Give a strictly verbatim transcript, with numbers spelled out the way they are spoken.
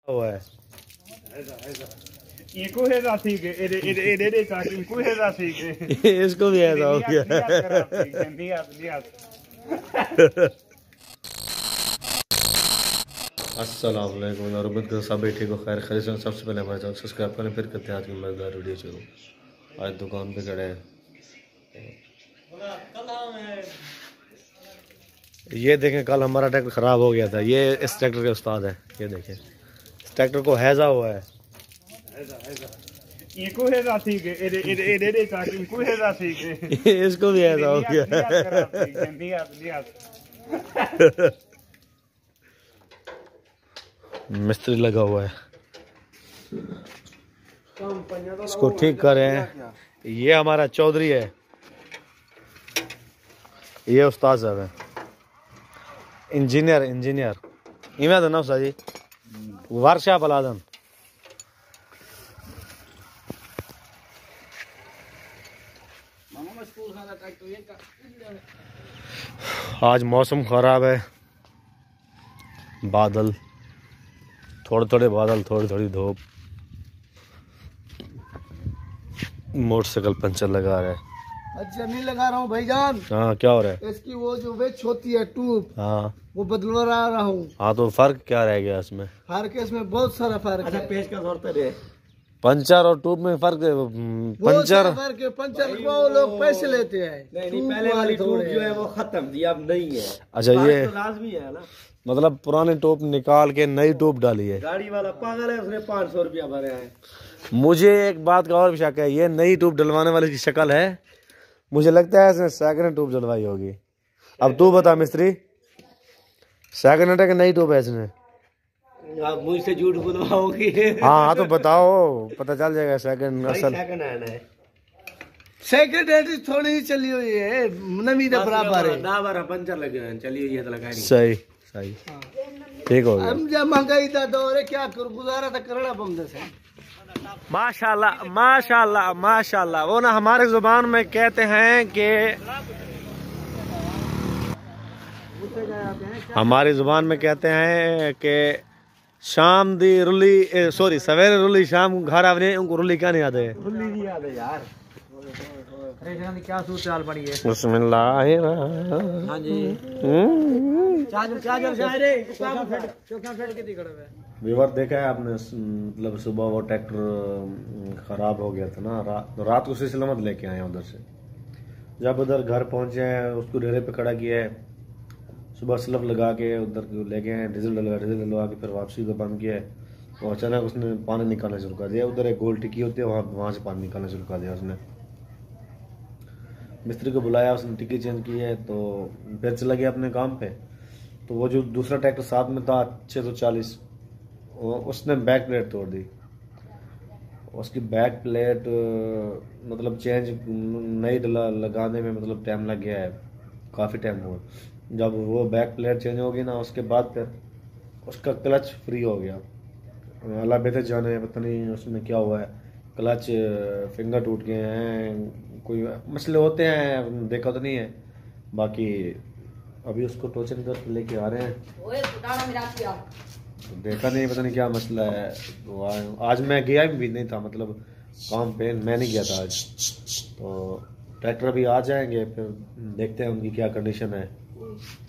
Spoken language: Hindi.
हुआ है इनको है राशि के एरे एरे एरे एरे का इनको है राशि के इसको भी ऐसा हो गया अस्सलाम वालेकुम और उम्मीद करता सब ठीक हो खैर खैर से। सबसे पहले हमारे चैनल सब्सक्राइब करें, फिर करते हैं आज की मजेदार वीडियो शुरू। आज दुकान पे खड़े हैं, ये देखें कल हमारा ट्रैक्टर ख़राब हो गया था। ये इस ट्रैक्टर के उस्ताद है, ये देखें इस ट्रैक्टर को हैजा हुआ है। इनको है राशि के एरे एरे एरे एरे का इनको है राशि के इसको भी हैजा हो गया। मिस्त्री लगा हुआ है, इसको ठीक कर रहे हैं। ये हमारा चौधरी है, ये उस्ताद साहब है, इंजीनियर इंजीनियर इमें तो नौसा जी वर्कशॉप अलादन। आज मौसम खराब है, बादल थोड़े थोड़े बादल, थोड़ी थोड़ी धूप। मोटरसाइकिल पंचर लगा रहा है। अच्छा नहीं लगा रहा हूँ भाईजान। हाँ क्या हो रहा है? इसकी वो जो वेच होती है ट्यूब, हाँ वो बदलवा रहा हूँ। हाँ तो फर्क क्या रह गया इसमें? फर्क इसमें बहुत सारा फर्क है। पेज का जोड़ते रहे पंचर और ट्यूब में फर्क है। पंचर फर्क है, पंचर को लोग पैसे लेते हैं। नहीं नहीं, पहले वाली ट्यूब जो है वो खत्म थी, अब नहीं है। अच्छा ये तो लाजमी है ना, मतलब पुरानी ट्यूब निकाल के नई ट्यूब डाली है। गाड़ी वाला पागल है, उसने पाँच सौ रुपया भरे हैं। मुझे एक बात का और भी शक है, ये नई ट्यूब डलवाने वाले की शक्ल है, मुझे लगता है इसने सेकंड ट्यूब डलवाई होगी। अब तू बता मिस्त्री, सेकंड है कि नई ट्यूब है इसने? आप मुझसे झूठ बुलवाओगे? हाँ तो बताओ, पता चल जाएगा सेकंड असल। सेकंड हैंड है, सेकंड हैंड थोड़ी ही चली हुई है, नवी दे बराबर है। ना बारह पंचर लगे हैं, चलिए ये तो लगा नहीं। सही सही ठीक हो गया। हम जब महंगाई का दौर है, क्या कर गुजारा था करना बंद से। माशाल्लाह माशाल्लाह माशाल्लाह। वो ना हमारे जुबान में कहते हैं कि हमारी जुबान में कहते हैं कि शाम दी रुली, सॉरी सवेरे रुली शाम घर आवने, उनको रुली क्या नहीं याद है? रुली नहीं याद है यार। क्या सूरत बनी है। बिस्मिल्लाह। हाँ जी व्यूअर देखा है आपने, मतलब सुबह वो ट्रैक्टर खराब हो गया था ना, रात तो रात को सिलसिला मत लेके आए उधर से। जब उधर घर पहुंचे हैं, उसको डेरे पे खड़ा किया है, सुबह स्लफ लगा के उधर ले गए हैं, डीजल डलवा डीजल डलवा के फिर वापसी को बंद किया है। और अचानक उसने पानी निकालना शुरू कर दिया। उधर एक गोल टिक्की होती है, वहाँ वहाँ से पानी निकालना शुरू कर दिया उसने। मिस्त्री को बुलाया, उसने टिक्की चेंज की है, तो फिर चला गया अपने काम पे। तो वो जो दूसरा ट्रैक्टर साथ में था छः सौ चालीस, उसने बैक प्लेट तोड़ दी। उसकी बैक प्लेट मतलब चेंज नई लगाने में मतलब टाइम लग गया है, काफ़ी टाइम हुआ। जब वो बैक प्लेट चेंज होगी ना, उसके बाद फिर उसका क्लच फ्री हो गया। अल्लाह बेहतर जाने, पता नहीं उसमें क्या हुआ है, क्लच फिंगर टूट गए हैं, कोई मसले होते हैं, देखा तो नहीं है। बाकी अभी उसको टोचन कर लेके आ रहे हैं, तो देखा नहीं, पता नहीं क्या मसला है। तो आज मैं गया भी नहीं था, मतलब काम पे मैं नहीं गया था आज। तो ट्रैक्टर भी आ जाएंगे, फिर देखते हैं उनकी क्या कंडीशन है।